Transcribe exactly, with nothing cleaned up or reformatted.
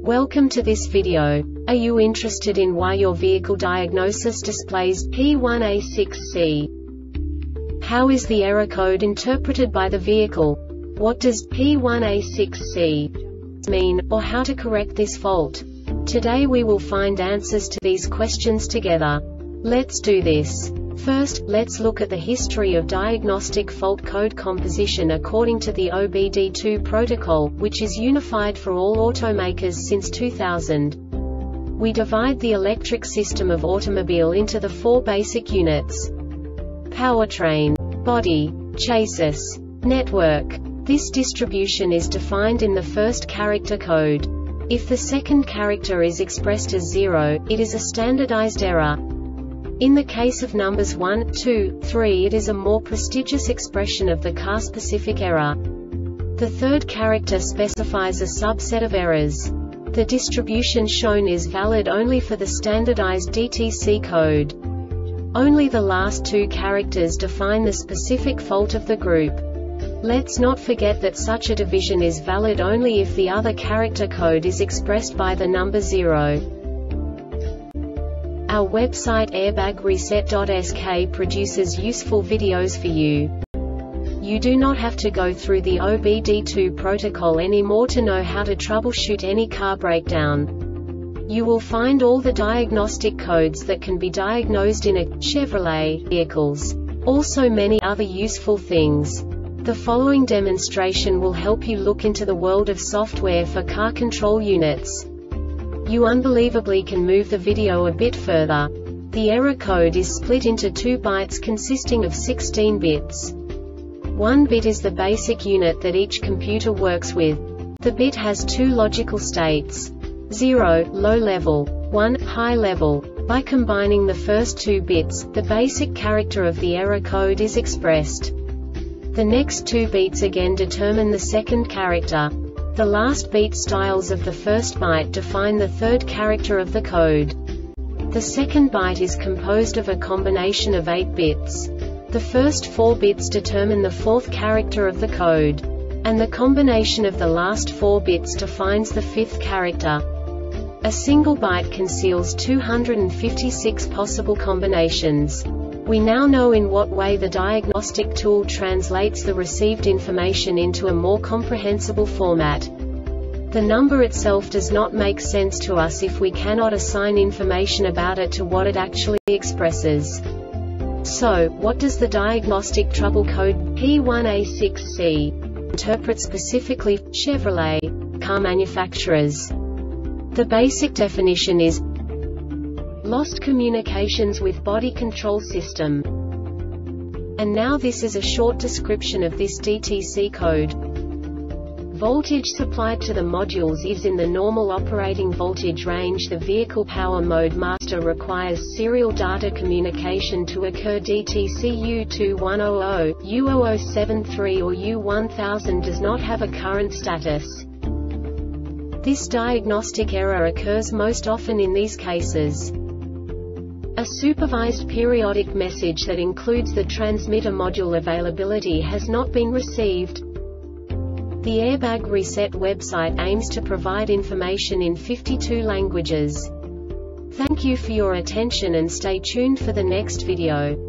Welcome to this video. Are you interested in why your vehicle diagnosis displays P one A six C? How is the error code interpreted by the vehicle? What does P one A six C mean, or how to correct this fault? Today we will find answers to these questions together. Let's do this. First, let's look at the history of diagnostic fault code composition according to the O B D two protocol, which is unified for all automakers since two thousand. We divide the electric system of automobile into the four basic units: powertrain, body, chassis, network. This distribution is defined in the first character code. If the second character is expressed as zero, it is a standardized error. In the case of numbers one, two, three, it is a more prestigious expression of the car-specific error. The third character specifies a subset of errors. The distribution shown is valid only for the standardized D T C code. Only the last two characters define the specific fault of the group. Let's not forget that such a division is valid only if the other character code is expressed by the number zero. Our website airbag reset dot S K produces useful videos for you. You do not have to go through the O B D two protocol anymore to know how to troubleshoot any car breakdown. You will find all the diagnostic codes that can be diagnosed in a Chevrolet vehicles. Also many other useful things. The following demonstration will help you look into the world of software for car control units. You unbelievably can move the video a bit further. The error code is split into two bytes consisting of sixteen bits. One bit is the basic unit that each computer works with. The bit has two logical states: zero, low level, one, high level. By combining the first two bits, the basic character of the error code is expressed. The next two beats again determine the second character. The last beat styles of the first byte define the third character of the code. The second byte is composed of a combination of eight bits. The first four bits determine the fourth character of the code. And the combination of the last four bits defines the fifth character. A single byte conceals two hundred fifty-six possible combinations. We now know in what way the diagnostic tool translates the received information into a more comprehensible format. The number itself does not make sense to us if we cannot assign information about it to what it actually expresses. So, what does the diagnostic trouble code P one A six C interpret specifically for Chevrolet car manufacturers? The basic definition is lost communications with body control system. And now this is a short description of this D T C code. Voltage supplied to the modules is in the normal operating voltage range. The vehicle power mode master requires serial data communication to occur. D T C U two one zero zero, U zero zero seven three or U one thousand does not have a current status. This diagnostic error occurs most often in these cases: a supervised periodic message that includes the transmitter module availability has not been received. The Airbag Reset website aims to provide information in fifty-two languages. Thank you for your attention and stay tuned for the next video.